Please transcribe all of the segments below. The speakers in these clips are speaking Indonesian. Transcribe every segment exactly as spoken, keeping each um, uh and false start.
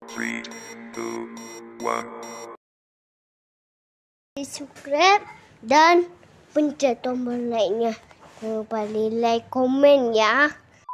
three, two, one. Subscribe dan pencet tombol like-nya. Jangan lupa di like, komen ya.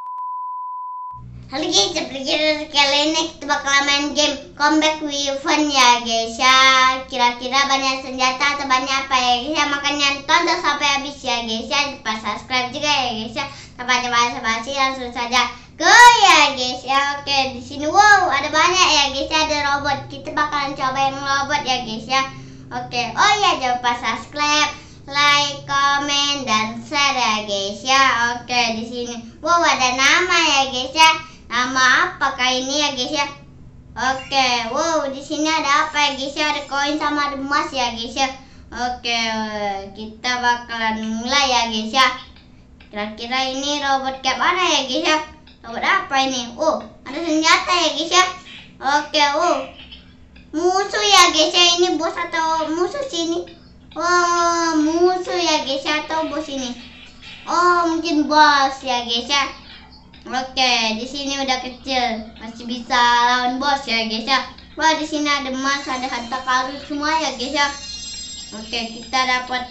Halo guys, seperti kali ini kita bakal main game Comeback with Fun ya guys ya. Kira-kira banyak senjata atau banyak apa ya guys ya. Makanya tonton sampai habis ya guys ya. Lupa subscribe juga ya guys ya. Tanpa basa-basi langsung saja go ya guys ya. Oke, di sini wow ada banyak ya guys ya, ada robot. Kita bakalan cobain robot ya guys ya. Oke, oh ya jangan lupa subscribe, like, komen dan share ya guys ya. Oke, di sini wow ada nama ya guys ya. Nama apakah ini ya guys ya? Oke, wow di sini ada apa ya guys ya? Ada koin sama ada emas ya guys ya. Oke, kita bakalan mulai ya guys ya. Kira-kira ini robot kayak mana ya guys ya? Robot apa ini? Oh, ada senjata ya guys ya. Oke, oh musuh ya guys ya. Ini bos atau musuh sini? Oh, musuh ya guys ya atau bos ini? Oh, mungkin bos ya guys ya. Oke, di sini udah kecil, masih bisa lawan bos ya guys ya. Wah, di sini ada emas, ada harta karun semua ya guys ya. Oke, kita dapat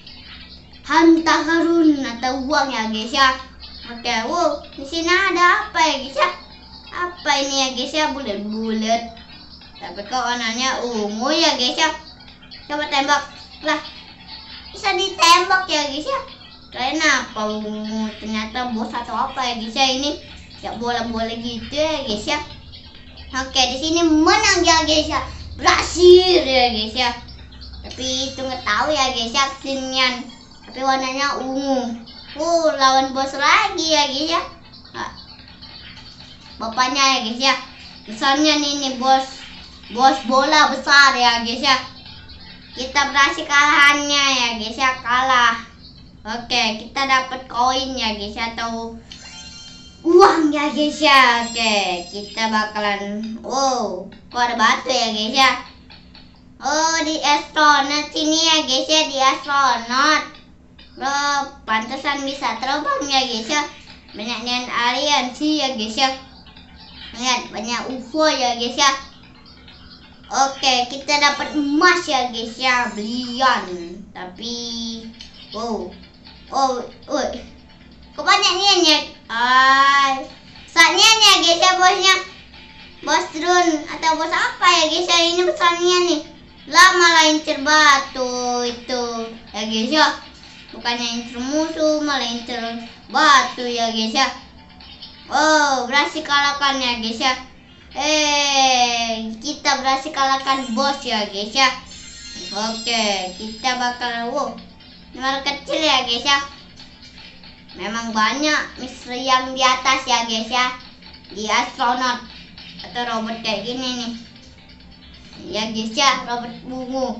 harta karun atau uang ya guys ya. Oke, wow, di sini ada apa ya guys ya? Apa ini ya guys ya? Bulat-bulat. Tapi kok warnanya ungu ya guys ya. Coba tembak. Lah, bisa ditembak ya guys ya. Karena apa ungu? Ternyata bos atau apa ya guys ya ini? Ya bola-bola gitu ya guys ya. Oke, di sini menang ya guys ya. Berhasil ya guys ya. Tapi itu nggak tahu ya guys ya sinian. Tapi warnanya ungu. Uh, lawan bos lagi ya guys ya. Nah, bapaknya ya guys ya. Besarnya nih, nih bos. Bos bola besar ya guys ya. Kita berhasil kalahannya ya guys ya, kalah. Oke, kita dapat koin ya guys ya, atau uang ya guys ya. Oke, kita bakalan wow, kok ada batu ya guys ya. Oh, di astronot sini ya guys ya, di astronot. Loh, pantesan bisa terbang ya guys ya. Banyak nian alien sih ya guys ya. Lihat, banyak U F O ya guys ya. Oke, kita dapat emas ya guys ya, belian. Tapi wow. Oh, oh, kok banyak niannya? Ah, saatnya ya guys ya bosnya. Bos drone atau bos apa ya guys ya? Ini besarnya nih. Lama lain batu itu ya guys ya. Bukannya incer musuh, malah incer batu ya guys ya. Oh, berhasil kalahkan ya guys ya. Eh, kita berhasil kalahkan bos ya guys ya. Oke, kita bakal wow. Nomor kecil ya guys ya. Memang banyak misteri yang di atas ya guys ya. Di astronot atau robot kayak gini nih. Ya guys ya, robot bungu.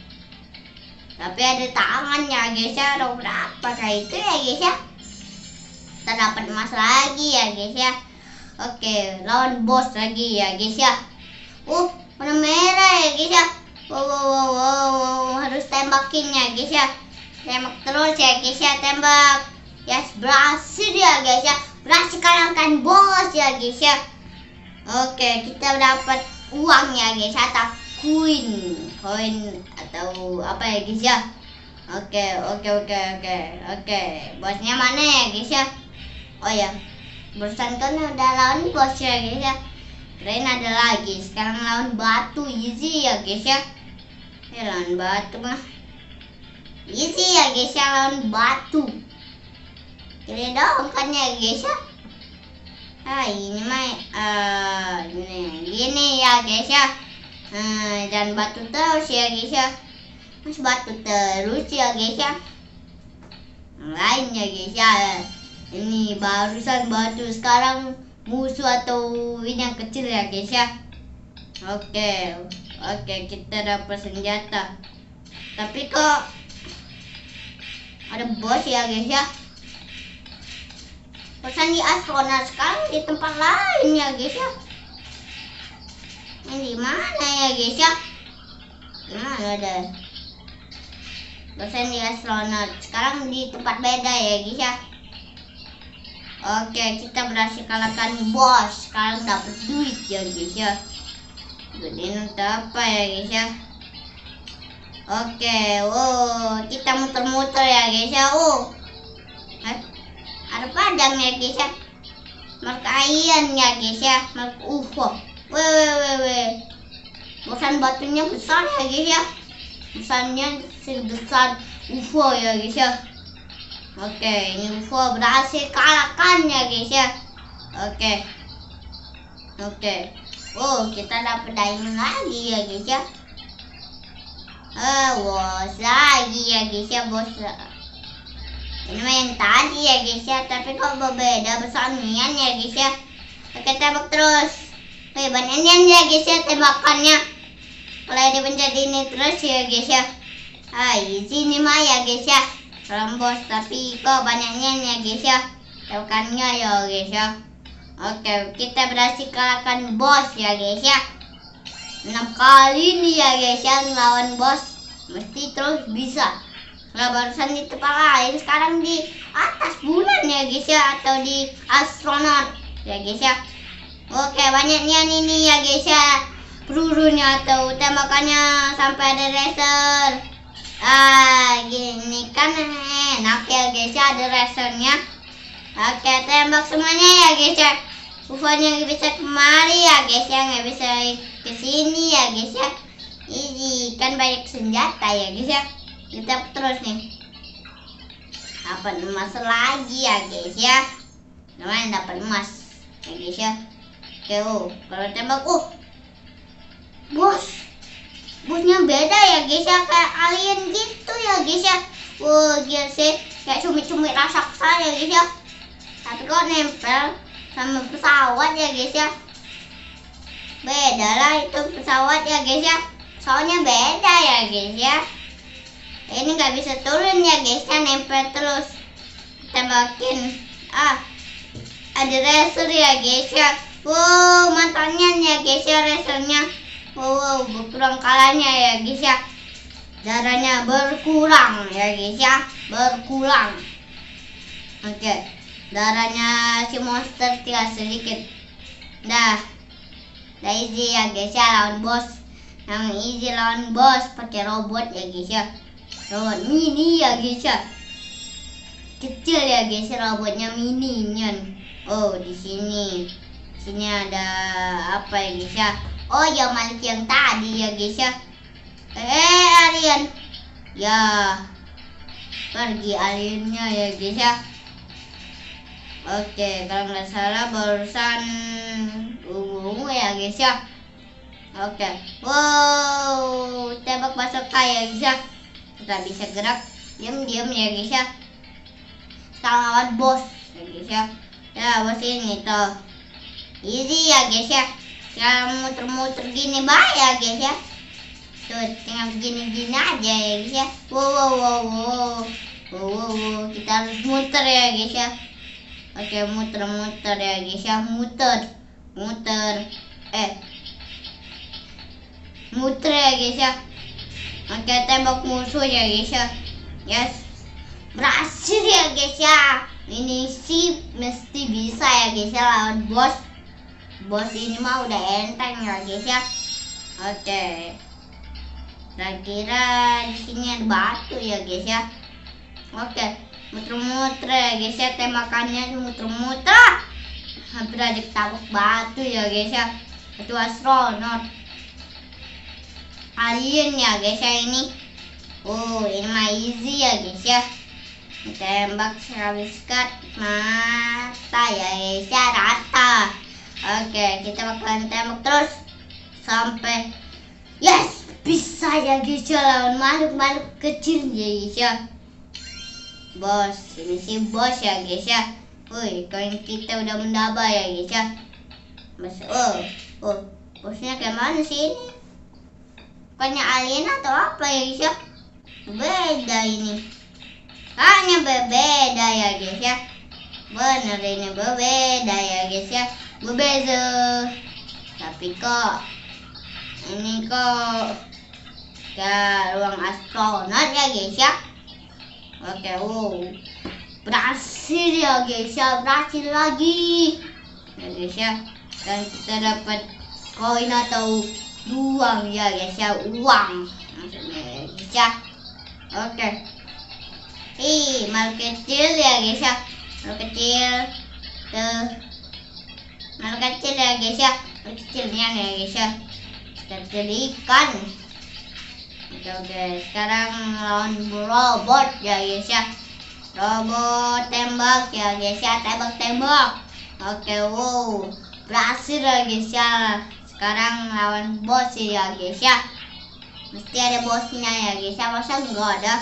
Tapi ada tangannya guys ya. Robot apa kayak itu ya guys ya. Kita dapat emas lagi ya guys ya. Oke, lawan bos lagi ya guys ya. Uh, warna merah ya guys ya. Wow, wow, wow, wow, wow. Harus tembakin ya guys ya. Tembak terus ya guys ya, tembak. Yes, berhasil ya guys ya. Berhasil kalahkan bos ya guys ya. Oke, kita dapat uang ya guys atau koin. Koin atau apa ya guys ya. Oke, oke, oke, oke. Oke, bosnya mana ya guys ya? Oh ya, barusan kan udah lawan bos ya guys ya. Keren ada lagi. Sekarang lawan batu, easy ya guys ya. Ya lawan batu mah easy ya guys ya, lawan batu. Kira dong kan ya guys ya. Ah ini mah uh, gini, gini ya guys ya. Hmm, dan batu terus ya guys ya. Mas batu terus ya guys ya. Lain ya guys ya. Ini barusan batu, sekarang musuh atau ini yang kecil ya guys ya. Oke, oke kita dapat senjata. Tapi kok ada bos ya guys ya. Bosan di astronot, sekarang di tempat lain ya guys ya. Ini di mana ya guys ya? Gimana ada? Bosan di astronot, sekarang di tempat beda ya guys ya. Oke, kita berhasil kalahkan bos. Sekarang dapat duit ya guys ya. Gedein untuk apa ya guys ya? Oke, wow, kita muter-muter ya guys ya. Oh, ada padang ya guys ya. Marka ian ya guys ya. Marka U F O. Weh weh weh weh. Bosan batunya besar ya guys ya. Besarnya sebesar U F O ya guys ya. Oke, ini U F O berhasil kalahkan ya guys ya. Oke. Oke. Oh, kita dapat diamond lagi ya guys ya. Eh, bos lagi ya guys ya, bos. Ini mah yang tadi ya guys ya, tapi kok berbeda besarnya ya guys ya. Oke, tembak terus. Wih, banyaknya ya guys ya tembakannya. Kalau dipencet ini terus ya guys ya. Ah, easy nih mah ya guys ya. Kalau bos, tapi kok banyaknya ya guys ya. Tembakannya ya guys ya. Oke, kita berhasil kalahkan bos ya guys ya. enam kali nih ya guys ya ngelawan bos. Mesti terus bisa. Nggak barusan di tempat lain, sekarang di atas bulan ya guys ya. Atau di astronot ya guys ya. Oke, banyaknya ini ya guys ya. Pelurunya atau tembakannya sampai ada laser. Ah, gini kan enak ya guys ya, ada lasernya. Oke, tembak semuanya ya guys ya. U F O-nya nggak bisa kemari ya guys ya, nggak bisa ke sini ya guys ya. Ini kan banyak senjata ya guys ya. Kita terus nih. Dapat emas lagi ya guys ya. Lumayan dapat emas ya guys ya. Oke, oh, kalau tembak, oh, bos, bosnya beda ya guys ya, kayak alien gitu ya guys ya. Oh, gila sih, kayak cumi-cumi raksasa ya guys ya. Tapi kok nempel sama pesawat ya guys ya. Beda lah itu pesawat ya guys ya. Soalnya beda ya guys ya. Ini nggak bisa turun ya guys ya, nempel terus. Tembakin. Ah, ada laser ya guys ya. Wow, matanya ya guys ya lasernya. Wow, wow, berkurang kalanya ya guys ya. Darahnya berkurang ya guys ya, berkurang. Oke. Darahnya si monster tinggal sedikit. Dah. Dah easy ya guys ya lawan bos. Yang easy lawan bos pakai robot ya guys ya. Robot mini ya guys ya. Kecil ya guys ya, robotnya mini nyan. Oh, di sini. Sini ada apa ya guys ya? Oh ya, Malik yang tadi ya guys ya. Eh, alien. Ya. Pergi aliennya ya guys ya. Oke, kalau nggak salah barusan ungu ya guys ya. Oke, wow, tembak bazooka ya guys ya. Kita bisa gerak diam-diam ya guys ya. Kita lawan bos ya guys ya. Ya, bos ini tuh easy ya guys ya. Sekarang muter-muter gini bah ya guys ya. Tuh, tinggal begini-gini aja ya guys ya. Wow, wow, wow, wow, wow, wow, wow. Kita harus muter ya guys ya. Oke, muter-muter ya guys ya, muter, muter, eh, muter ya guys ya. Oke, tembak musuh ya guys ya. Yes, berhasil ya guys ya. Ini sih mesti bisa ya guys ya lawan bos. Bos ini mah udah enteng ya guys ya. Oke, kira-kira di sini ada batu ya guys ya. Oke. Muter-muter ya guys ya, tembakannya muter-muter. Hampir aja ketabrak batu ya guys ya. Itu astronot. Alien ya guys ya ini. Oh, ini mah easy ya guys ya. Tembak sekali sekat mata ya guys ya, rata. Oke, kita bakalan tembak terus sampai yes, bisa ya guys ya lawan makhluk-makhluk kecil ya guys ya. Bos, ini si bos ya guys ya. Woi, koin kita udah mendaba ya guys ya. Bos, oh, oh, bosnya kayak mana sih ini? Bukannya alien atau apa ya guys ya? Beda ini. Hanya berbeda ya guys ya. Bener ini berbeda ya guys ya. Berbeda. Tapi kok ini kok ke ruang astronot ya guys ya. Oke, wow, berhasil ya guys ya, berhasil lagi ya guys ya. Dan kita dapat koin atau Uang ya guys ya, uang maksudnya ya guys ya. Oke. Ih, malu kecil ya guys ya. Malu kecil. Tuh. Malu kecil ya guys ya. Malu kecilnya ya guys ya. Kita jadi ikan. Oke oke. Sekarang lawan robot ya guys ya. Robot tembak ya guys ya. Tembak tembak. Oke, wow. Berhasil ya guys ya. Sekarang lawan bos ya guys ya. Mesti ada bosnya ya guys ya. Masa enggak ada?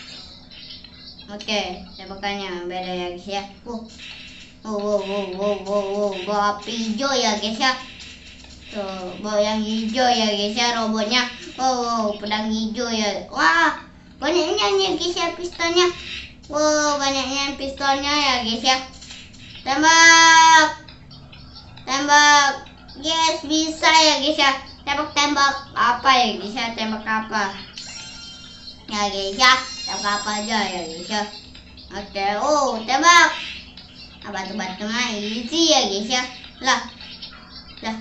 Oke, tembakannya beda ya guys ya. Wow, wow, wow, wow, wow, wow. Bawa api hijau ya guys ya. Tuh, bawa yang hijau ya guys ya robotnya. Wow, wow, pedang hijau ya. Wah, banyaknya nih guys ya pistonnya. Wow, banyaknya pistonnya ya guys ya. Tembak, tembak. Yes, bisa ya guys ya. Tembak-tembak apa ya guys ya? Tembak apa? Ya guys ya. Tembak apa aja ya guys ya. Oke, oh tembak. Batu-batu mah easy ya guys ya. Lah, lah.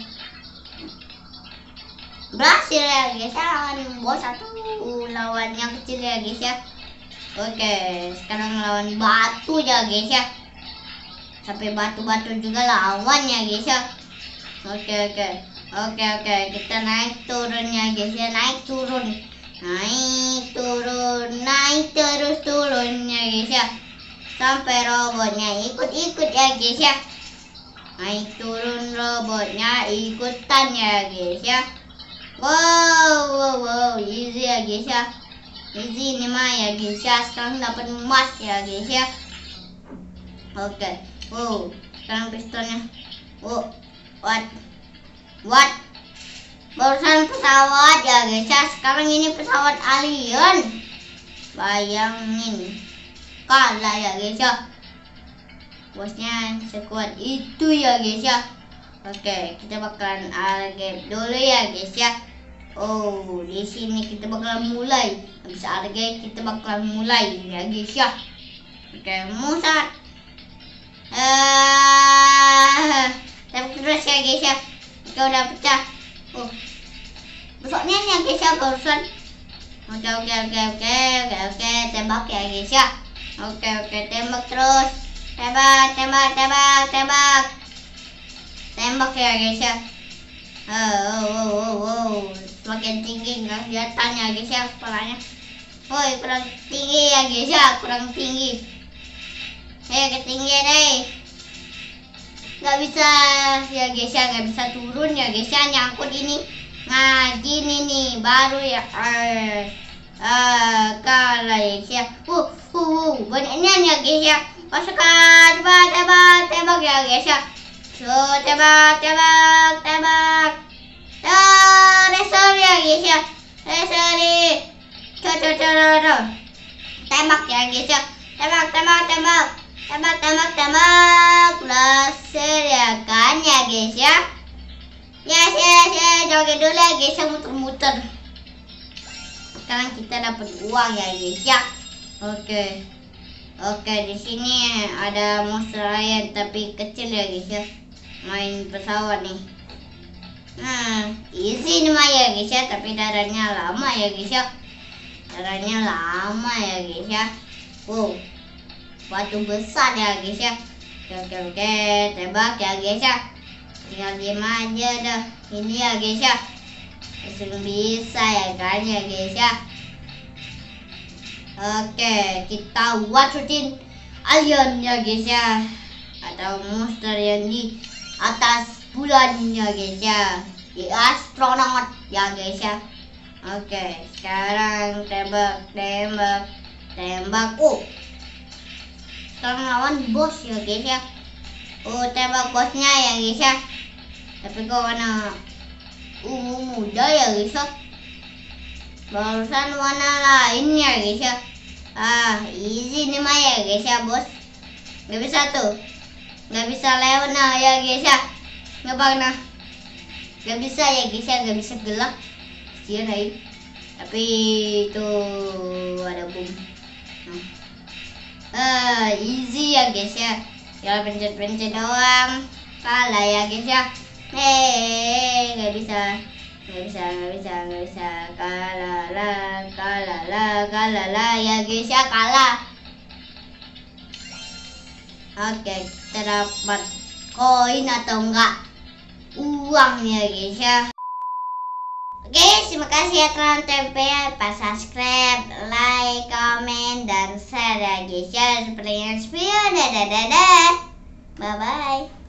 Berhasil ya guys ya. Lawan bos satu, lawan yang kecil ya guys ya. Oke, sekarang lawan batu ya guys ya. Sampai batu-batu juga lawan ya guys ya. Oke oke oke oke kita naik turun ya guys ya, naik turun naik turun naik terus turun ya guys ya, sampai robotnya ikut-ikut ya guys ya. Naik turun robotnya ikutan ya guys ya. Wow wow wow easy ya guys ya, easy ini mah ya guys ya. Sekarang dapat emas ya guys ya. Oke, wow sekarang pistonnya. Wow. What? What? Barusan pesawat ya guys ya. Sekarang ini pesawat alien. Bayangin. Kalah ya guys ya. Bosnya sekuat itu ya guys ya. Oke, kita bakalan argep dulu ya guys ya. Oh, di sini kita bakalan mulai. Habis argep kita bakalan mulai ya guys ya. Oke, musat. Eh, tembak terus ya guys ya. Kita udah pecah. Oh, besoknya nih ya guys ya barusan. Oke oke oke oke oke oke tembak ya guys ya. Oke oke tembak terus. Tembak tembak tembak tembak. Tembak ya guys ya. Oh oh oh oh, oh. Semakin tinggi nggak kelihatan ya guys ya kepalanya. Woi kurang tinggi ya guys ya, kurang tinggi. Eh ketinggian deh. Gak bisa ya guys ya, gak bisa turun ya guys ya, nyangkut ini. Nah gini nih baru ya. Eh, eh kalah ya guys ya. Uh, uh, uh banyaknya ya guys ya. Pasukan tembak tembak tembak ya guys ya. So tembak tembak tembak. Ah, resor ya guys ya. Resor nih. Coba coba tembak ya guys ya. Tembak tembak tembak. Tembak tembak tembak. Laser ya kan ya guys ya. Yes yes yes, joget dulu ya guys ya, muter-muter. Sekarang kita dapat uang ya guys ya. Oke. Oke, di sini ada monster lain tapi kecil ya guys ya. Main pesawat nih. Nah, easy nih mah ya guys ya, tapi darahnya lama ya guys ya. Darahnya lama ya guys ya. Wow. Batu besar ya guys ya. Oke oke oke, tembak ya guys ya. Tinggal diam aja dah. Ini ya guys ya. Langsung bisa ya kan ya guys ya. Oke, kita watchin alien ya guys ya. Atau monster yang di atas bulan ya guys ya. Di astronaut ya guys ya. Oke, sekarang tembak tembak tembak. Oh. Sekarang lawan bos ya guys ya. Oh tembak bosnya ya guys ya. Tapi kok warna ungu muda ya guys ya. Barusan warna lain ya guys ya. Ah easy nih mah ya guys ya bos. Gak bisa tuh. Gak bisa lewat nah ya guys ya. Gak pernah. Gak bisa ya guys ya. Gak bisa gelap. Kasian aja. Tapi itu ada bom. Nah. Uh, easy ya guys ya. Tinggal pencet-pencet doang. Kalah ya guys ya. Hei, nggak bisa, Nggak bisa, nggak bisa, nggak bisa. Kalah lah, kalah lah, kalah lah ya guys ya, kalah. Oke, kita dapat koin atau enggak uang ya guys ya. Oke guys, terima kasih ya telah nonton ya. Lupa subscribe, like, comment, dan share ya guys ya. Seperti yang video. Dadah, dadah. Bye bye.